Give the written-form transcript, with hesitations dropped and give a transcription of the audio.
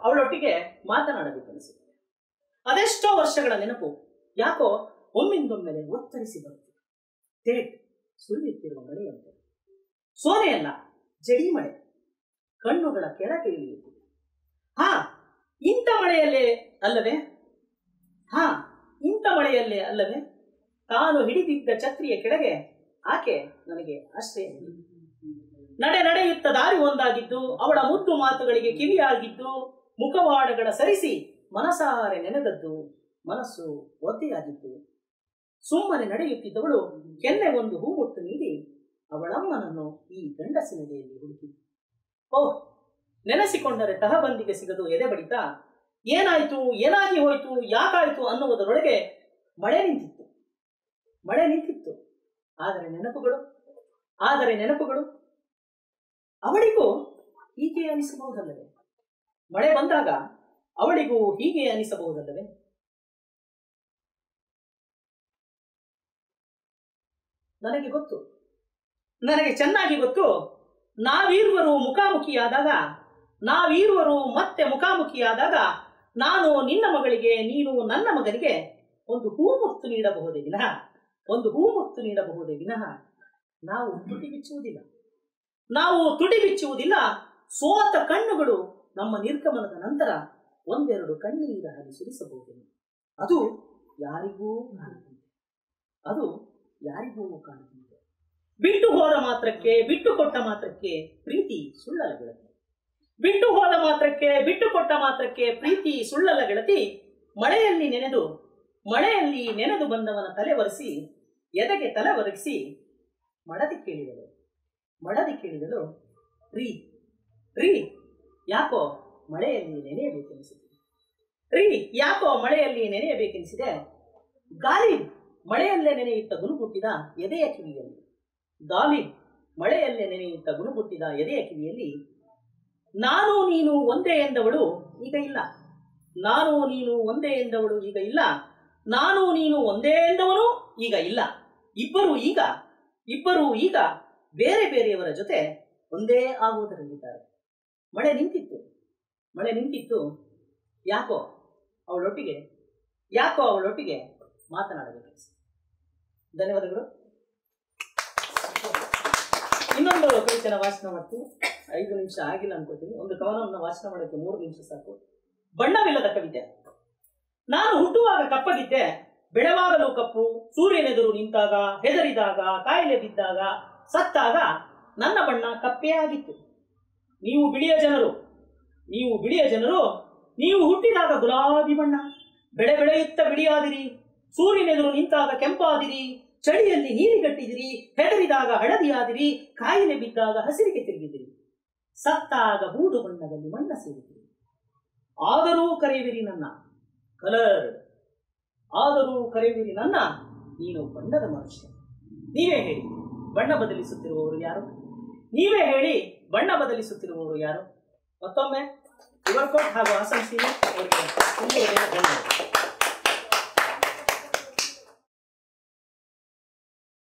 ಅವಳೊಟ್ಟಿಗೆ ಮಾತನಾಡಬೇಕೆನಿಸುತ್ತೆ. ಅದೆಷ್ಟೋ ವರ್ಷಗಳ ನೆನಪು ಯಾಕೋ ಒಮ್ಮಿಂದೊಮ್ಮೆಲೆ ಒತ್ತರಿಸಿ ಬರುತ್ತಿದೆ. ತೇಟ್ ಸುರಿಯುತ್ತಿರುವ ಮಳೆಯಂತೆ, ಸೋನೆಯಲ್ಲ ಜಡಿ ಮಳೆ ಕಣ್ಣುಗಳ ಕೆಳಗೆ ಇಳಿಯುತ್ತಿದೆ. ಹಾ ಇಂಥ ಮಳೆಯಲ್ಲೇ ಅಲ್ಲವೇ ಇಂಥ ಮಳೆಯಲ್ಲೇ ಅಲ್ಲವೇ ತಾನು ಹಿಡಿದಿದ್ದ ಛತ್ರಿಯ ಕೆಳಗೆ ಆಕೆ ನನಗೆ ಆಶ್ರಯ ನೀಡಿತು. ನಡೆಯುತ್ತ ದಾರಿ ಒಂದಾಗಿದ್ದು, ಅವಳ ಮುದ್ದು ಮಾತುಗಳಿಗೆ ಕಿವಿಯಾಗಿದ್ದು, ಮುಖವಾಡಗಳ ಸರಿಸಿ ಮನಸಾರೆ ನೆನೆದದ್ದು, ಮನಸ್ಸು ಒದ್ದೆಯಾಗಿದ್ದು. ಸುಮ್ಮನೆ ನಡೆಯುತ್ತಿದ್ದವಳು ಕೆನ್ನೆ ಒಂದು ಹೂಮುಟ್ಟು ನೀಡಿ ಅವಳಮ್ಮನನ್ನು ಈ ಗಂಡಸಿನದೆಯಲ್ಲಿ ಹುಡುಕಿದ್ದು. ಓಹ್, ನೆನೆಸಿಕೊಂಡರೆ ತಹಬಂದಿಗೆ ಸಿಗದು ಎದೆ ಬಡಿತ. ಏನಾಯ್ತು, ಏನಾಗಿ ಹೋಯ್ತು, ಯಾಕಾಯ್ತು ಅನ್ನುವುದರೊಳಗೆ ಮಳೆ ನಿಂತಿತ್ತು. ಆದರೆ ನೆನಪುಗಳು ಅವಳಿಗೂ ಹೀಗೆ ಅನಿಸಬಹುದಲ್ಲವೇ? ಮಳೆ ಬಂದಾಗ ಅವಳಿಗೂ ಹೀಗೆ ಅನಿಸಬಹುದಲ್ಲವೇ? ನನಗೆ ಚೆನ್ನಾಗಿ ಗೊತ್ತು. ನಾವೀರ್ವರು ಮತ್ತೆ ಮುಖಾಮುಖಿಯಾದಾಗ ನಾನು ನಿನ್ನ ಮಗಳಿಗೆ, ನೀನು ನನ್ನ ಮಗನಿಗೆ ಒಂದು ಹೂಮುತ್ತು ನೀಡಬಹುದೇ ವಿನಃ ನಾವು ತುಟಿ ಬಿಚ್ಚುವುದಿಲ್ಲ. ಸೋತ ಕಣ್ಣುಗಳು ನಮ್ಮ ನಿರ್ಗಮನದ ನಂತರ ಒಂದೆರಡು ಕಣ್ಣೀರ ಹನಿ ಸುರಿಸಬಹುದೇನು? ಅದು ಯಾರಿಗೂ ಕಾಣುತ್ತದೆ. ಬಿಟ್ಟು ಕೊಟ್ಟ ಮಾತ್ರಕ್ಕೆ ಪ್ರೀತಿ ಸುಳ್ಳಲ ಗೆಳತಿ. ಮಳೆಯಲ್ಲಿ ನೆನೆದು ಬಂದವನ ತಲೆ ಒರೆಸಿ, ಎದೆಗೆ ತಲೆ ಒರಗಿಸಿ ಮಡದಿ ಕೇಳಿದಳು, ರೀ ಯಾಕೋ ಮಳೆಯಲ್ಲಿ ನೆನೆಯಬೇಕೆನಿಸಿದೆ. ಗಾಲಿ ಮಳೆಯಲ್ಲೇ ನೆನೆಯುತ್ತ ಗುನುಗುಟ್ಟಿದ ಎದೆಯ ಕಿವಿಯಲ್ಲಿ ನಾನು ನೀನು ಒಂದೇ ಎಂದವಳು ಈಗ ಇಲ್ಲ. ನಾನು ನೀನು ಒಂದೇ ಎಂದವನು ಈಗ ಇಲ್ಲ. ಇಬ್ಬರೂ ಈಗ ಬೇರೆ ಬೇರೆಯವರ ಜೊತೆ ಒಂದೇ ಆಗುವುದರಲ್ಲಿದ್ದಾರೆ. ಮಳೆ ನಿಂತಿತ್ತು. ಯಾಕೋ ಅವಳೊಟ್ಟಿಗೆ ಮಾತನಾಡಬೇಕೆನಿಸಿತು. ಧನ್ಯವಾದಗಳು. ಇನ್ನೊಂದು ಕವಿತೆನ ವಾಚನ ಮಾಡ್ತೀನಿ. 5 ನಿಮಿಷ ಆಗಿಲ್ಲ ಅನ್ಕೋತೀನಿ. ಒಂದು ಕವನವನ್ನು ವಾಚನ ಮಾಡೋಕ್ಕೆ 3 ನಿಮಿಷ ಸಾಕು. ಬಣ್ಣವಿಲ್ಲದ ಕವಿತೆ. ನಾನು ಹುಟ್ಟುವಾಗ ಕಪ್ಪಗಿದ್ದೆ, ಬೆಳವಾಗಲು ಕಪ್ಪು. ಸೂರ್ಯನೆದುರು ನಿಂತಾಗ, ಹೆದರಿದಾಗ, ಕಾಯಿಲೆ ಬಿದ್ದಾಗ, ಸತ್ತಾಗ ನನ್ನ ಬಣ್ಣ ಕಪ್ಪೇ ಆಗಿತ್ತು. ನೀವು ಬಿಳಿಯ ಜನರು, ನೀವು ಹುಟ್ಟಿದಾಗ ಗುಲಾಬಿ ಬಣ್ಣ. ಬೆಳೆಯುತ್ತ ಬಿಳಿಯಾದಿರಿ, ಸೂರ್ಯನೆದುರು ನಿಂತಾಗ ಕೆಂಪಾದಿರಿ, ಚಳಿಯಲ್ಲಿ ನೀರಿಗಟ್ಟಿದಿರಿ, ಹೆದರಿದಾಗ ಹಳದಿಯಾದಿರಿ, ಕಾಯಿಲೆ ಬಿದ್ದಾಗ ಹಸಿರಿಗೆ ತಿರುಗಿದಿರಿ, ಸತ್ತಾಗ ಬೂದು ಬಣ್ಣದಲ್ಲಿ ಮಣ್ಣ ಸೇರಿದಿರಿ. ಆದರೂ ಕರೆಯುವಿರಿ ನನ್ನ ನೀನು ಬಣ್ಣದ ಮನುಷ್ಯ. ನೀವೇ ಹೇಳಿ ಬಣ್ಣ ಬದಲಿಸುತ್ತಿರುವವರು ಯಾರು? ಮತ್ತೊಮ್ಮೆ ಇವರ್ಕೋಟ್ ಹಾಗೂ ಆಸಂಸೀನೆ ಅವರಿಗೆ